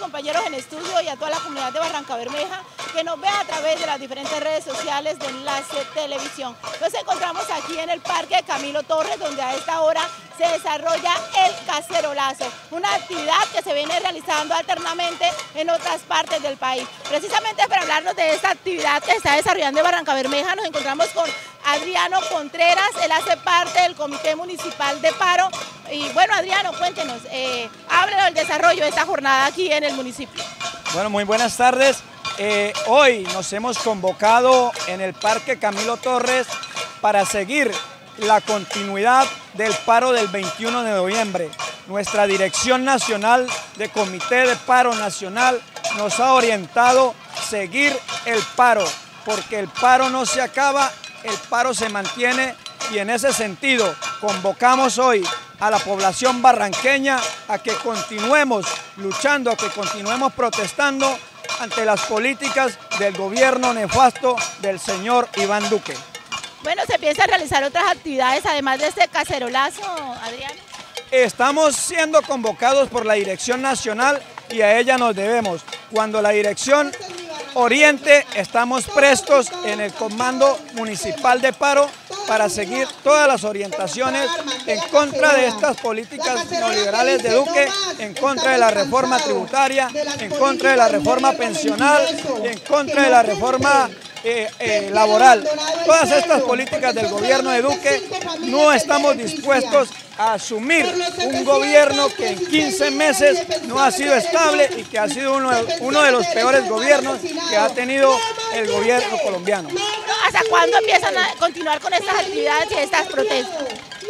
compañeros en estudio y a toda la comunidad de Barrancabermeja que nos ve a través de las diferentes redes sociales de Enlace Televisión. Nos encontramos aquí en el Parque Camilo Torres, donde a esta hora se desarrolla el cacerolazo, una actividad que se viene realizando alternamente en otras partes del país. Precisamente para hablarnos de esta actividad que se está desarrollando en Barrancabermeja, nos encontramos con Adriano Contreras. Él hace parte del Comité Municipal de Paro. Y bueno, Adriano, cuéntenos, háblenos del desarrollo de esta jornada aquí en el municipio. Bueno, muy buenas tardes. Hoy nos hemos convocado en el Parque Camilo Torres para seguir la continuidad del paro del 21 de noviembre. Nuestra Dirección Nacional de Comité de Paro Nacional nos ha orientado a seguir el paro, porque el paro no se acaba, el paro se mantiene, y en ese sentido convocamos hoy a la población barranqueña a que continuemos luchando, a que continuemos protestando ante las políticas del gobierno nefasto del señor Iván Duque. Bueno, ¿se piensa realizar otras actividades además de este cacerolazo, Adriano? Estamos siendo convocados por la Dirección Nacional y a ella nos debemos. Cuando la dirección oriente, estamos prestos en el Comando Municipal de Paro para seguir todas las orientaciones en contra de estas políticas neoliberales de Duque, en contra de la reforma tributaria, en contra de la reforma pensional, en contra de la reforma laboral. Todas estas políticas del gobierno de Duque, no estamos dispuestos a asumir un gobierno que en 15 meses no ha sido estable y que ha sido uno de los peores gobiernos que ha tenido el gobierno colombiano. ¿Hasta cuándo empiezan a continuar con estas actividades y estas protestas?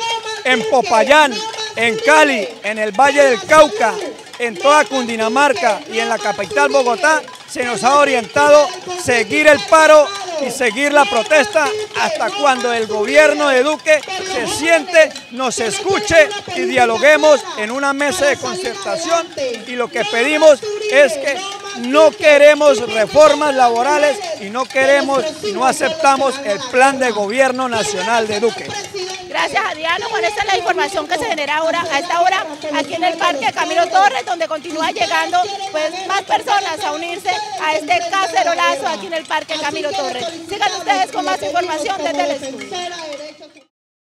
En Popayán, en Cali, en el Valle del Cauca, en toda Cundinamarca y en la capital Bogotá, se nos ha orientado seguir el paro y seguir la protesta hasta cuando el gobierno de Duque se siente, nos escuche y dialoguemos en una mesa de concertación. Y lo que pedimos es que no queremos reformas laborales y no queremos y no aceptamos el plan de gobierno nacional de Duque. Gracias, Adriano. Bueno, esta es la información que se genera ahora, a esta hora aquí en el Parque Camilo Torres, donde continúa llegando pues más personas a unirse a este cacerolazo aquí en el Parque Camilo Torres. Sigan ustedes con más información desde el estudio.